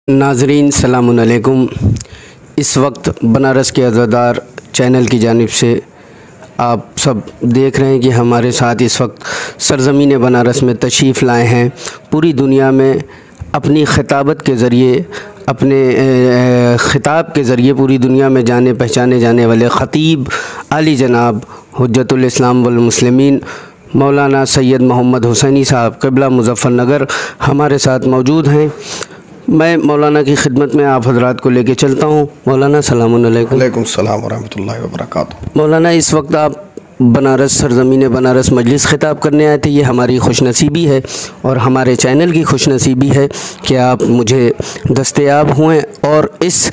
नाजरीन सलामुन अलैकुम। इस वक्त बनारस के अज़ादार चैनल की जानिब से आप सब देख रहे हैं कि हमारे साथ इस वक्त सरज़मीन बनारस में तशरीफ़ लाए हैं। पूरी दुनिया में अपनी खिताबत के ज़रिए, अपने ख़िताब के ज़रिए पूरी दुनिया में जाने पहचाने जाने वाले ख़तीब आली जनाब हुज्जतुल इस्लाम वल मुस्लिमीन मौलाना सैयद मोहम्मद हुसैनी साहब क़िबला मुज़फ़्फ़रनगर हमारे साथ मौजूद हैं। मैं मौलाना की खिदमत में आप हज़रात को लेके चलता हूँ। मौलाना सलामुन अलैकुम। वालेकुम सलाम वरहमतुल्लाहि वबरकातुहू। मौलाना, इस वक्त आप बनारस सरज़मीन बनारस मजलिस ख़िताब करने आए थे। ये हमारी खुशनसीबी है और हमारे चैनल की खुशनसीबी है कि आप मुझे दस्तयाब हुए। और इस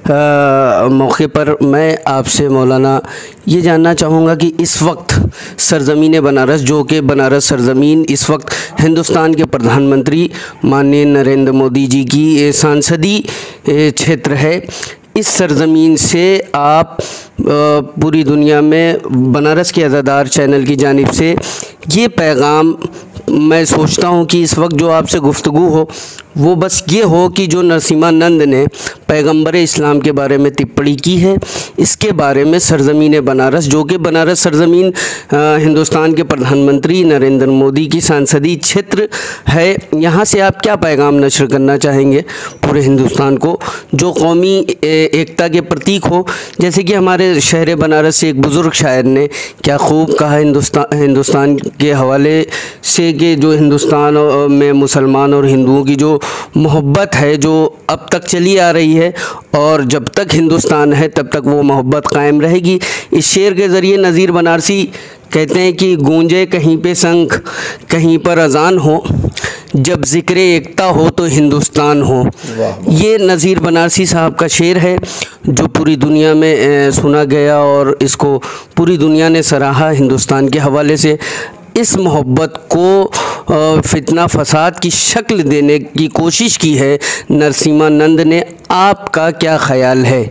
मौके पर मैं आपसे मौलाना ये जानना चाहूँगा कि इस वक्त सरज़मीन बनारस, जो कि बनारस सरज़मीन इस वक्त हिंदुस्तान के प्रधानमंत्री माननीय नरेंद्र मोदी जी की सांसदी क्षेत्र है, इस सरज़मीन से आप पूरी दुनिया में बनारस के अज़ादार चैनल की जानिब से ये पैगाम मैं सोचता हूँ कि इस वक्त जो आपसे गुफ्तगू हो वो बस ये हो कि जो नरसिम्हानंद ने पैगंबर इस्लाम के बारे में टिप्पणी की है, इसके बारे में सरज़मीन बनारस, जो कि बनारस सरज़मीन हिंदुस्तान के प्रधानमंत्री नरेंद्र मोदी की सांसदी क्षेत्र है, यहाँ से आप क्या पैगाम नशर करना चाहेंगे पूरे हिंदुस्तान को, जो कौमी एकता के प्रतीक हो। जैसे कि हमारे शहर बनारस से एक बुज़ुर्ग शायर ने क्या खूब कहा हिंदुस्तान के हवाले से कि जो हिंदुस्तान में मुसलमान और हिंदुओं की जो मोहब्बत है, जो अब तक चली आ रही है और जब तक हिंदुस्तान है तब तक वो मोहब्बत कायम रहेगी। इस शेर के ज़रिए नज़ीर बनारसी कहते हैं कि गूंजे कहीं पे शंख, कहीं पर अज़ान हो, जब ज़िक्र एकता हो तो हिंदुस्तान हो। ये नज़ीर बनारसी साहब का शेर है जो पूरी दुनिया में सुना गया और इसको पूरी दुनिया ने सराहा हिंदुस्तान के हवाले से। इस मोहब्बत को फितना फसाद की शक्ल देने की कोशिश की है नरसिम्हानंद ने, आपका क्या ख़याल है?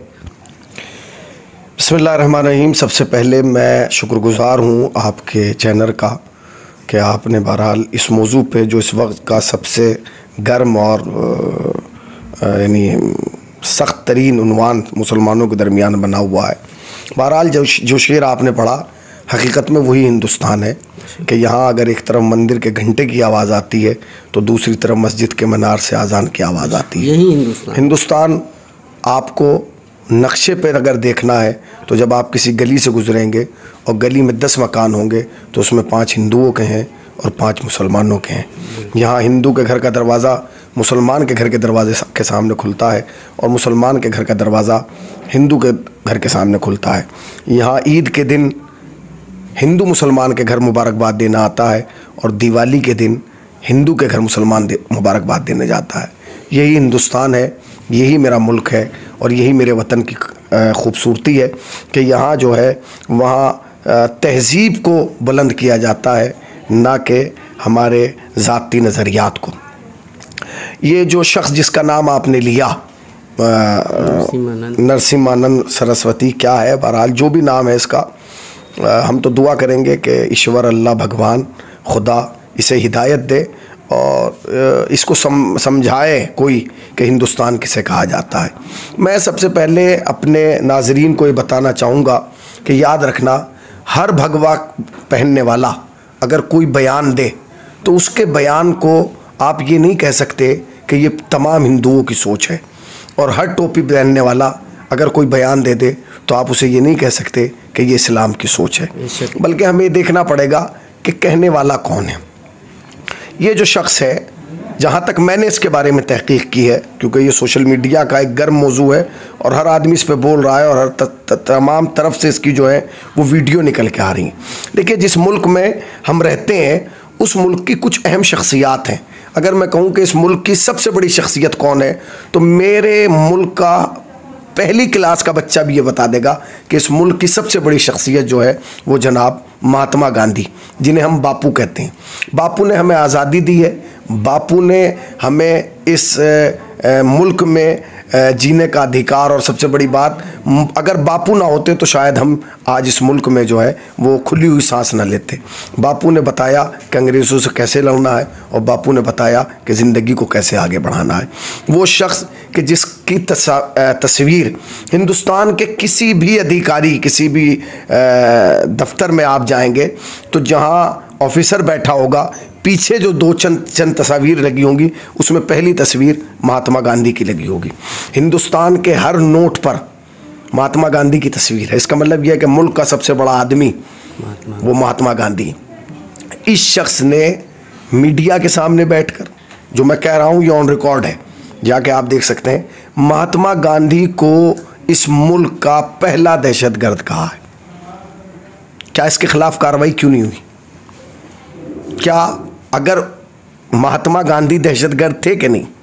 बिस्मिल्लाहिर्रहमानिर्रहीम। सबसे पहले मैं शुक्रगुज़ार हूँ आपके चैनल का कि आपने बहरहाल इस मौजू पे जो इस वक्त का सबसे गर्म और यानी सख्त तरीन उन्वान मुसलमानों के दरमियान बना हुआ है, बहरहाल जो शेर आपने पढ़ा हकीकत में वही हिंदुस्तान है कि यहाँ अगर एक तरफ मंदिर के घंटे की आवाज़ आती है तो दूसरी तरफ मस्जिद के मीनार से अजान की आवाज़ आती है। यही हिंदुस्तान आपको नक्शे पर अगर देखना है तो जब आप किसी गली से गुजरेंगे और गली में 10 मकान होंगे तो उसमें 5 हिंदुओं के हैं और 5 मुसलमानों के हैं। यहाँ हिंदू के घर का दरवाज़ा मुसलमान के घर के दरवाजे के सामने खुलता है और मुसलमान के घर का दरवाज़ा हिंदू के घर के सामने खुलता है। यहाँ ईद के दिन हिंदू मुसलमान के घर मुबारकबाद देना आता है और दिवाली के दिन हिंदू के घर मुसलमान मुबारकबाद देने जाता है। यही हिंदुस्तान है, यही मेरा मुल्क है और यही मेरे वतन की खूबसूरती है कि यहाँ जो है वहाँ तहज़ीब को बुलंद किया जाता है, ना कि हमारे ज़ाती नज़रियात को। ये जो शख्स जिसका नाम आपने लिया नरसिम्हानंद सरस्वती, क्या है बहरहाल जो भी नाम है इसका, हम तो दुआ करेंगे कि ईश्वर अल्लाह भगवान खुदा इसे हिदायत दे और इसको समझाए कोई कि हिंदुस्तान किसे कहा जाता है। मैं सबसे पहले अपने नाजरीन को ये बताना चाहूँगा कि याद रखना, हर भगवा पहनने वाला अगर कोई बयान दे तो उसके बयान को आप ये नहीं कह सकते कि ये तमाम हिंदुओं की सोच है, और हर टोपी पहनने वाला अगर कोई बयान दे दे तो आप उसे ये नहीं कह सकते कि ये इस्लाम की सोच है, बल्कि हमें देखना पड़ेगा कि कहने वाला कौन है। ये जो शख्स है, जहाँ तक मैंने इसके बारे में तहकीक की है, क्योंकि ये सोशल मीडिया का एक गर्म मौजू है और हर आदमी इस पर बोल रहा है और हर तमाम तरफ से इसकी जो है वो वीडियो निकल के आ रही हैं। देखिए, जिस मुल्क में हम रहते हैं उस मुल्क की कुछ अहम शख्सियात हैं। अगर मैं कहूँ कि इस मुल्क की सबसे बड़ी शख्सियत कौन है तो मेरे मुल्क का पहली क्लास का बच्चा भी ये बता देगा कि इस मुल्क की सबसे बड़ी शख्सियत जो है वो जनाब महात्मा गांधी, जिन्हें हम बापू कहते हैं। बापू ने हमें आज़ादी दी है, बापू ने हमें इस मुल्क में जीने का अधिकार, और सबसे बड़ी बात, अगर बापू ना होते तो शायद हम आज इस मुल्क में जो है वो खुली हुई सांस ना लेते। बापू ने बताया कि अंग्रेज़ों से कैसे लड़ना है, और बापू ने बताया कि ज़िंदगी को कैसे आगे बढ़ाना है। वो शख्स कि जिसकी तस्वीर हिंदुस्तान के किसी भी अधिकारी, किसी भी दफ्तर में आप जाएंगे तो जहाँ ऑफिसर बैठा होगा, पीछे जो दो चंद तस्वीर लगी होंगी, उसमें पहली तस्वीर महात्मा गांधी की लगी होगी। हिंदुस्तान के हर नोट पर महात्मा गांधी की तस्वीर है। इसका मतलब यह है कि मुल्क का सबसे बड़ा आदमी वो महात्मा गांधी। इस शख्स ने मीडिया के सामने बैठकर, जो मैं कह रहा हूँ ये ऑन रिकॉर्ड है, जाके आप देख सकते हैं, महात्मा गांधी को इस मुल्क का पहला दहशतगर्द कहा है। क्या इसके खिलाफ कार्रवाई क्यों नहीं हुई? क्या अगर महात्मा गांधी दहशतगर्द थे कि नहीं?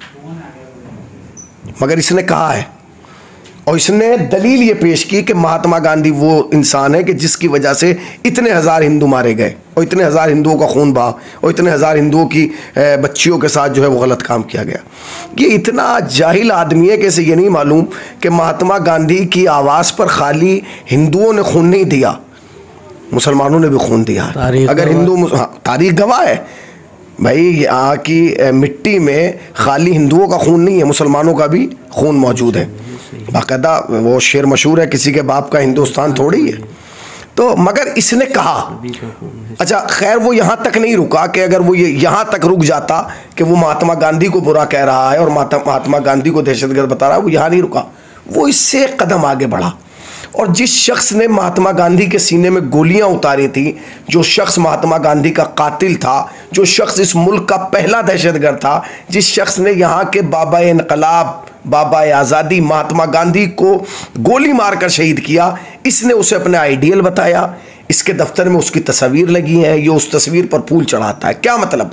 मगर इसने कहा है, और इसने दलील ये पेश की कि महात्मा गांधी वो इंसान है कि जिसकी वजह से इतने हज़ार हिंदू मारे गए, और इतने हज़ार हिंदुओं का खून बहा, और इतने हज़ार हिंदुओं की बच्चियों के साथ जो है वो गलत काम किया गया। ये इतना जाहिल आदमी है कि इसे ये नहीं मालूम कि महात्मा गांधी की आवाज़ पर खाली हिंदुओं ने खून नहीं दिया, मुसलमानों ने भी खून दिया। अगर हिंदू, तारीख गवाह है भाई, यहाँ की मिट्टी में खाली हिंदुओं का खून नहीं है, मुसलमानों का भी खून मौजूद है। बाकायदा वो शेर मशहूर है, किसी के बाप का हिंदुस्तान थोड़ी है। तो मगर इसने कहा, अच्छा खैर वो यहाँ तक नहीं रुका कि अगर वो ये यहाँ तक रुक जाता कि वो महात्मा गांधी को बुरा कह रहा है और महात्मा गांधी को दहशतगर्द बता रहा है, वो यहाँ नहीं रुका, वो इससे एक कदम आगे बढ़ा। और जिस शख्स ने महात्मा गांधी के सीने में गोलियां उतारी थी, जो शख्स महात्मा गांधी का कातिल था, जो शख्स इस मुल्क का पहला दहशतगर्द था, जिस शख्स ने यहाँ के बाबा इनकलाब, बाबा आज़ादी महात्मा गांधी को गोली मारकर शहीद किया, इसने उसे अपने आइडियल बताया। इसके दफ्तर में उसकी तस्वीर लगी है, ये उस तस्वीर पर फूल चढ़ाता है। क्या मतलब?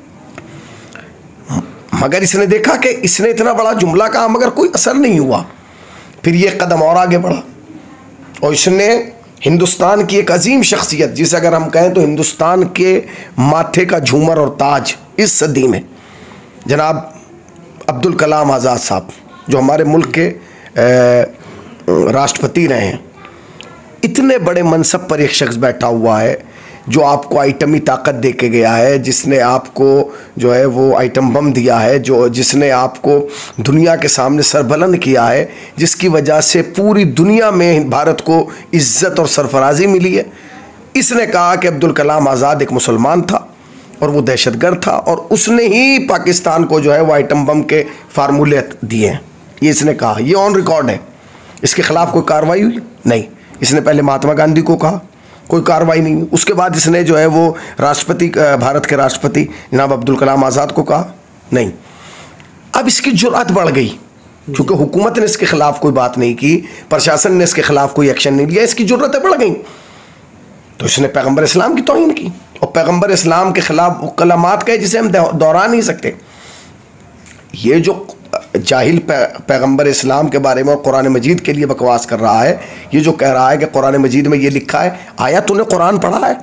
मगर इसने देखा कि इसने इतना बड़ा जुमला कहा मगर कोई असर नहीं हुआ। फिर ये कदम और आगे बढ़ा, और इसने हिंदुस्तान की एक अजीम शख्सियत, जिसे अगर हम कहें तो हिंदुस्तान के माथे का झूमर और ताज इस सदी में, जनाब अब्दुल कलाम आज़ाद साहब, जो हमारे मुल्क के राष्ट्रपति रहे हैं, इतने बड़े मनसब पर एक शख्स बैठा हुआ है जो आपको आइटमी ताकत दे के गया है, जिसने आपको जो है वो आइटम बम दिया है, जिसने आपको दुनिया के सामने सरबुलंद किया है, जिसकी वजह से पूरी दुनिया में भारत को इज़्ज़त और सरफराजी मिली है। इसने कहा कि अब्दुल कलाम आज़ाद एक मुसलमान था और वो दहशतगर्द था, और उसने ही पाकिस्तान को जो है वो आइटम बम के फार्मूले दिए हैं। ये इसने कहा, ये ऑन रिकॉर्ड है। इसके खिलाफ कोई कार्रवाई हुई नहीं। इसने पहले महात्मा गांधी को कहा, कोई कार्रवाई नहीं। उसके बाद इसने जो है वो राष्ट्रपति, भारत के राष्ट्रपति जनाब अब्दुल कलाम आज़ाद को कहा, नहीं। अब इसकी जुर्अत बढ़ गई, क्योंकि हुकूमत ने इसके खिलाफ कोई बात नहीं की, प्रशासन ने इसके खिलाफ कोई एक्शन नहीं लिया, इसकी जुर्अतें बढ़ गई। तो इसने पैगम्बर इस्लाम की तौहीन की, और पैगम्बर इस्लाम के खिलाफ कलामात कहे जिसे हम दोहरा नहीं सकते। ये जो जाहिल पैगम्बर इस्लाम के बारे में और कुरान मजीद के लिए बकवास कर रहा है, ये जो कह रहा है कि कुरान मजीद में ये लिखा है, आया तूने कुरान पढ़ा है?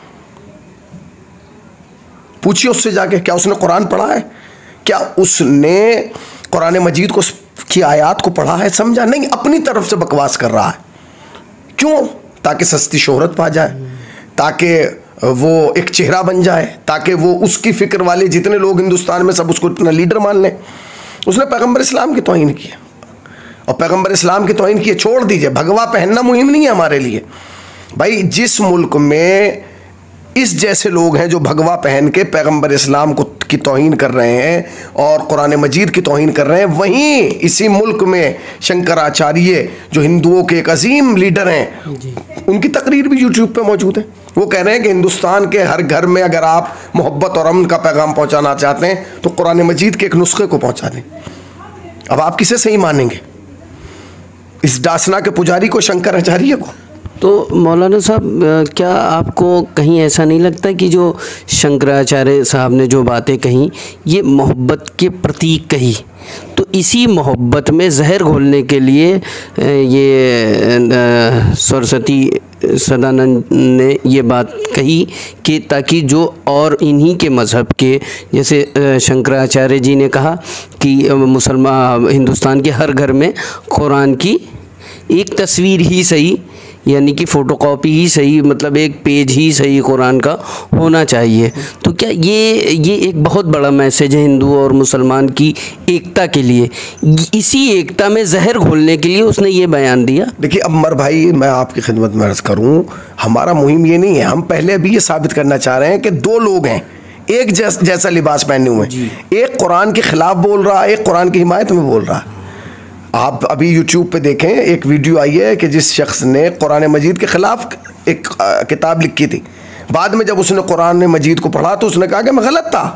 पूछिए उससे जाके, क्या उसने कुरान पढ़ा है? क्या उसने कुरान मजीद की आयत को पढ़ा है, समझा? नहीं, अपनी तरफ से बकवास कर रहा है। क्यों? ताकि सस्ती शोहरत पा जाए, ताकि वो एक चेहरा बन जाए, ताकि वो उसकी फ़िक्र वाले जितने लोग हिंदुस्तान में सब उसको इतना लीडर मान लें। उसने पैगम्बर इस्लाम की तौहीन की है, और पैगम्बर इस्लाम की तौहीन की है। छोड़ दीजिए, भगवा पहनना मुहिम नहीं है हमारे लिए भाई। जिस मुल्क में इस जैसे लोग हैं जो भगवा पहन के पैगम्बर इस्लाम की तौहीन कर रहे हैं और कुरान मजीद की तौहीन कर रहे हैं, वहीं इसी मुल्क में शंकराचार्य जो हिंदुओं के एक अजीम लीडर हैं, उनकी तकरीर भी यूट्यूब पे मौजूद है। वो कह रहे हैं कि हिंदुस्तान के हर घर में अगर आप मोहब्बत और अमन का पैगाम पहुंचाना चाहते हैं तो कुरान मजीद के एक नुस्खे को पहुंचा दें। अब आप किसे सही मानेंगे, इस डासना के पुजारी को, शंकराचार्य को? तो मौलाना साहब, क्या आपको कहीं ऐसा नहीं लगता कि जो शंकराचार्य साहब ने जो बातें कहीं, ये मोहब्बत के प्रतीक कही, तो इसी मोहब्बत में जहर घोलने के लिए ये सरस्वती सदानंद ने ये बात कही कि ताकि जो और इन्हीं के मज़हब के, जैसे शंकराचार्य जी ने कहा कि मुसलमान हिंदुस्तान के हर घर में कुरान की एक तस्वीर ही सही, यानी कि फ़ोटोकॉपी ही सही, मतलब एक पेज ही सही कुरान का होना चाहिए। तो क्या ये एक बहुत बड़ा मैसेज है हिंदू और मुसलमान की एकता के लिए, इसी एकता में जहर घोलने के लिए उसने ये बयान दिया। देखिए अमर भाई, मैं आपकी खिदमत में अर्ज़ करूं, हमारा मुहिम ये नहीं है, हम पहले अभी ये साबित करना चाह रहे हैं कि दो लोग हैं एक जैसा लिबास पहने हुए, एक कुरान के खिलाफ बोल रहा है, एक कुरान की हिमायत में बोल रहा है। आप अभी यूट्यूब पे देखें, एक वीडियो आई है कि जिस शख्स ने कुरान मजीद के ख़िलाफ़ एक किताब लिखी थी, बाद में जब उसने कुरान मजीद को पढ़ा तो उसने कहा कि मैं गलत था।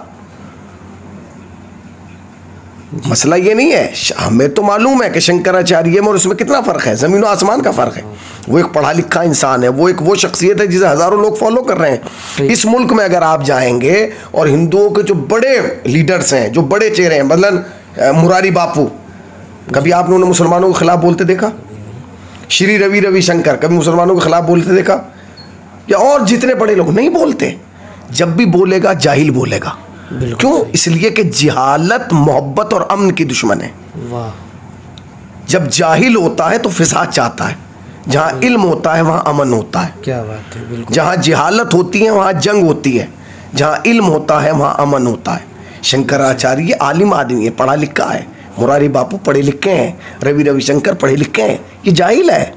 मसला ये नहीं है, हमें तो मालूम है कि शंकराचार्य में और उसमें कितना फ़र्क है, ज़मीन और आसमान का फ़र्क है। वो एक पढ़ा लिखा इंसान है, वो शख्सियत है जिसे हज़ारों लोग फॉलो कर रहे हैं। इस मुल्क में अगर आप जाएंगे और हिंदुओं के जो बड़े लीडर्स हैं, जो बड़े चेहरे हैं, मतलब मुरारी बापू, कभी आपने उन्हें मुसलमानों के खिलाफ बोलते देखा? श्री रविशंकर कभी मुसलमानों के खिलाफ बोलते देखा? या और जितने बड़े लोग नहीं बोलते। जब भी बोलेगा जाहिल बोलेगा। क्यों? इसलिए कि जिहालत मोहब्बत और अमन की दुश्मन है। वाह। जब जाहिल होता है तो फिसाद चाहता है, जहाँ इल्म होता है वहाँ अमन होता है। क्या बात है, बिल्कुल। जहाँ जिहालत होती है वहाँ जंग होती है, जहाँ इल्म होता है वहाँ अमन होता है। शंकराचार्य आलिम आदमी है, पढ़ा लिखा है, मुरारी बापू पढ़े लिखे हैं, रविशंकर पढ़े लिखे हैं, ये जाहिल है।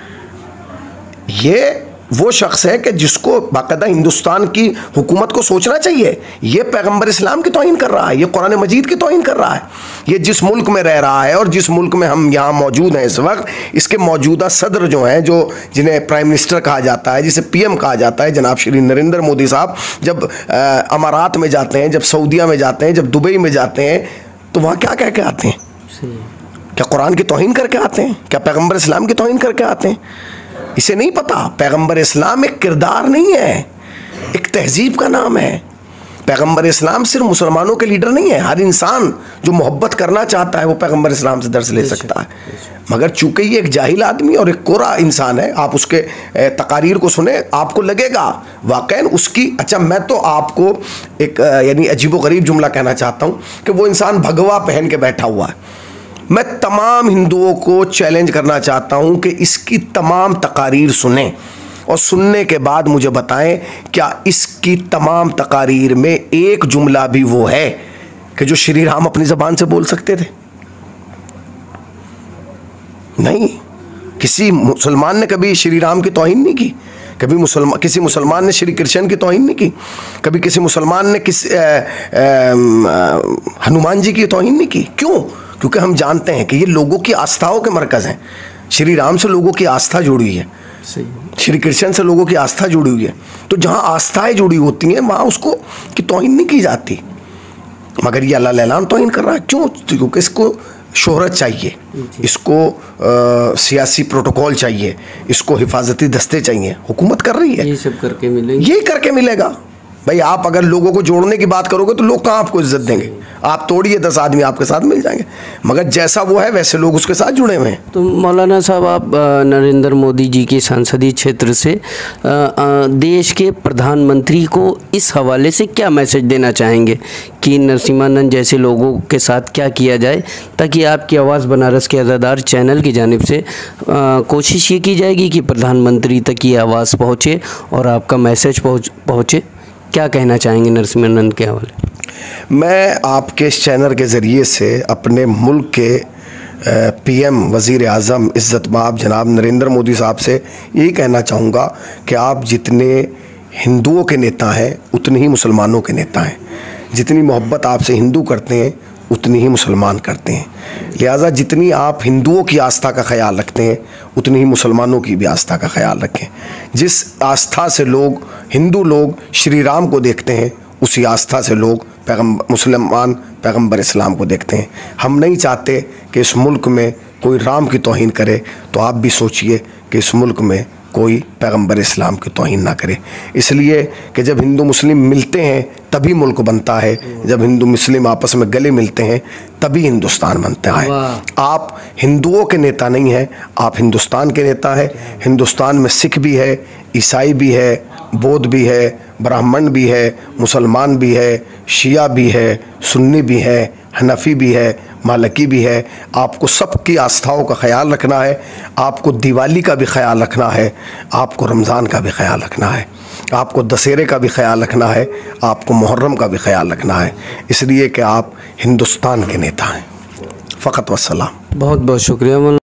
ये वो शख्स है कि जिसको बाकायदा हिंदुस्तान की हुकूमत को सोचना चाहिए। ये पैगंबर इस्लाम की तौहीन कर रहा है, ये कुरान मजीद की तौहीन कर रहा है। ये जिस मुल्क में रह रहा है और जिस मुल्क में हम यहाँ मौजूद हैं इस वक्त, इसके मौजूदा सदर जो हैं, जो जिन्हें प्राइम मिनिस्टर कहा जाता है, जिसे PM कहा जाता है, जनाब श्री नरेंद्र मोदी साहब, जब अमारात में जाते हैं, जब सऊदीया में जाते हैं, जब दुबई में जाते हैं, तो वहाँ क्या कह के आते हैं? क्या कुरान की तौहीन करके आते हैं? क्या पैगंबर इस्लाम की तौहीन करके आते हैं? इसे नहीं पता। पैगंबर इस्लाम एक किरदार नहीं है, एक तहजीब का नाम है। पैगंबर इस्लाम सिर्फ मुसलमानों के लीडर नहीं है। हर इंसान जो मोहब्बत करना चाहता है वो पैगंबर इस्लाम से दर्स ले सकता है। मगर चूंकि ये एक जाहिल आदमी और एक कोरा इंसान है, आप उसके तकारीर को सुने, आपको लगेगा वाकई उसकी। अच्छा, मैं तो आपको एक यानी अजीबोगरीब जुमला कहना चाहता हूँ कि वो इंसान भगवा पहन के बैठा हुआ है। मैं तमाम हिंदुओं को चैलेंज करना चाहता हूं कि इसकी तमाम तकारीर सुनें और सुनने के बाद मुझे बताएं क्या इसकी तमाम तकारीर में एक जुमला भी वो है कि जो श्री राम अपनी ज़बान से बोल सकते थे? नहीं। किसी मुसलमान ने कभी श्री राम की तौहीन नहीं की, कभी किसी मुसलमान ने श्री कृष्ण की तौहीन नहीं की, कभी किसी मुसलमान ने हनुमान जी की तौहीन नहीं की। क्यों? क्योंकि हम जानते हैं कि ये लोगों की आस्थाओं के मरकज़ हैं। श्री राम से लोगों की आस्था जुड़ी हुई है, श्री कृष्ण से लोगों की आस्था जुड़ी हुई है। तो जहाँ आस्थाएं जुड़ी होती हैं वहाँ उसको की तौहीन नहीं की जाती। मगर ये अल्लाह लैलान तौहीन कर रहा है। क्यों? क्योंकि इसको शोहरत चाहिए, इसको सियासी प्रोटोकॉल चाहिए, इसको हिफाजती दस्ते चाहिए। हुकूमत कर रही है, ये सब करके मिलेगा, यही करके मिलेगा। भाई आप अगर लोगों को जोड़ने की बात करोगे तो लोग कहाँ आपको इज्जत देंगे? आप तोड़िए 10 आदमी आपके साथ मिल जाएंगे, मगर जैसा वो है वैसे लोग उसके साथ जुड़े हुए हैं। तो मौलाना साहब, आप नरेंद्र मोदी जी के संसदीय क्षेत्र से देश के प्रधानमंत्री को इस हवाले से क्या मैसेज देना चाहेंगे कि नरसिम्हानंद जैसे लोगों के साथ क्या किया जाए ताकि आपकी आवाज़ बनारस के अज़ादार चैनल की जानिब से कोशिश ये की जाएगी कि प्रधानमंत्री तक ये आवाज़ पहुँचे और आपका मैसेज पहुँचे? क्या कहना चाहेंगे नरसिम्हानंद के हवाले? मैं आपके इस चैनल के ज़रिए से अपने मुल्क के PM वज़ीर आज़म इज़्ज़त माब जनाब नरेंद्र मोदी साहब से यही कहना चाहूँगा कि आप जितने हिंदुओं के नेता हैं उतने ही मुसलमानों के नेता हैं। जितनी मोहब्बत आपसे हिंदू करते हैं उतनी ही मुसलमान करते हैं। लिहाजा जितनी आप हिंदुओं की आस्था का ख्याल रखते हैं उतनी ही मुसलमानों की भी आस्था का ख्याल रखें। जिस आस्था से लोग हिंदू लोग श्री राम को देखते हैं उसी आस्था से लोग मुसलमान पैगंबर इस्लाम को देखते हैं। हम नहीं चाहते कि इस मुल्क में कोई राम की तौहीन करे, तो आप भी सोचिए कि इस मुल्क में कोई पैगंबर इस्लाम की तौहीन ना करे। इसलिए कि जब हिंदू मुस्लिम मिलते हैं तभी मुल्क बनता है, जब हिंदू मुस्लिम आपस में गले मिलते हैं तभी हिंदुस्तान बनता है। आप हिंदुओं के नेता नहीं हैं, आप हिंदुस्तान के नेता हैं। हिंदुस्तान में सिख भी है, ईसाई भी है, बौद्ध भी है, ब्राह्मण भी है, मुसलमान भी है, शिया भी है, सुन्नी भी है, हनफी भी है, मालिकी भी है। आपको सबकी आस्थाओं का ख्याल रखना है, आपको दिवाली का भी ख्याल रखना है, आपको रमज़ान का भी ख्याल रखना है, आपको दशहरे का भी ख्याल रखना है, आपको मुहर्रम का भी ख्याल रखना है, इसलिए कि आप हिंदुस्तान के नेता हैं। फ़कत वस्सलाम। बहुत बहुत शुक्रिया।